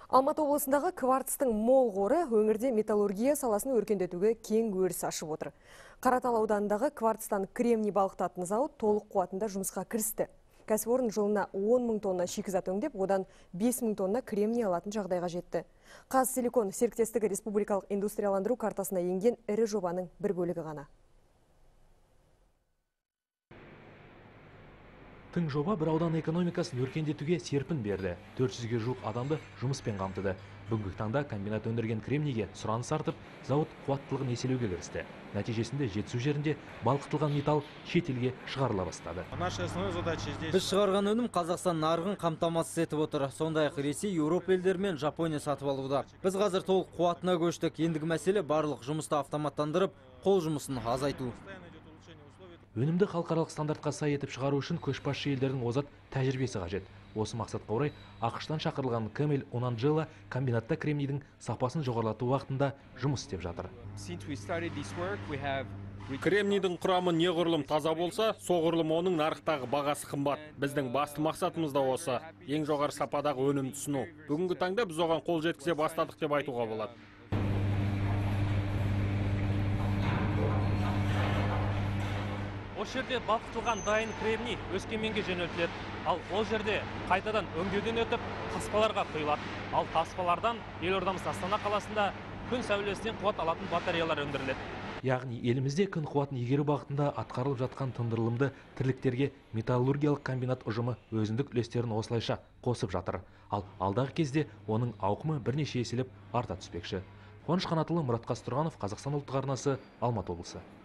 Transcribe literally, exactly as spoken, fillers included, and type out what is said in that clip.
Алматы облысындағы кварцтың мол қоры өңірде металлургия саласын өркендетуге кең өріс ашып отыр. Қаратал ауданындағы кварцтан кремний балқытатын зауыт толық қуатында жұмысқа кірісті. Кәсіпорын жылына он мың тонна шикізат өңдеп, одан бес мың тонна кремний алатын жағдайға жетті. Қазсиликон серіктестігі республикалық индустрияландыру картасына енген ірі жобаның бір бөлігі ғана. Тың жоба бір аудан экономикасын өркендетуге серпін берді. төрт жүзге жуық адамды жұмыспен қамтыды. Бүгінгі таңда комбинат өндірген кремнийге сұраныс артып, зауыт қуаттылығын еселеуге кірісті. Нәтижесінде жетісу жерінде балқытылған металл шет елге шығарыла бастады. Біз шығарған өнім Қазақстан нарығын қамтамасыз етіп отыр. Сондай-ақ Ресей, Еуропа елдері мен Жапония сатып алуда. Біз қазір толық қуатына көштік. Ендігі мәселе барлық жұмысты автоматтандырып, қол жұмысын азайту. Өнімді халықаралық стандартқа сай етіп шығару үшін көшбасшы елдердің озат тәжірибесі қажет. Осы мақсатқа орай ақштан шақырылған Кэмел Онанджела комбинатта кремнийдің сапасын жоғарылату уақытында жұмыс істеп жатыр. Кремнийдің құрамы неғұрлым таза болса, соғұрлым оның нарықтағы бағасы қымбат. Біздің басты мақсатымыз да осы. Ең жоғары сападағы өнім ұсыну. Бүгінгі таңда біз оған қол жеткізе бастадық деп айтуға болады. Осы жерде балқытылған дайын кремний Өскеменге жөнелтіледі. Ал ол жерде қайтадан өңдеуден өтіп, таспаларға құйылады. Ал таспалардан елордамыз Астана қаласында күн сәулесінен қуат алатын батареялар өндіріледі. Яғни елімізде күн қуатын игеру бағытында атқарылып жатқан тындырылымды тірліктерге металлургиялық комбинат ұжымы өзіндік үлестерін осылайша қосып жатыр. Ал алдағы кезде оның ауқымы бірнеше еселеп арта түспекші. Қуаныш Қанатұлы, Мұрат Қазтұрғанов, Қазақстан ұлттық арнасы, Алматы облысы.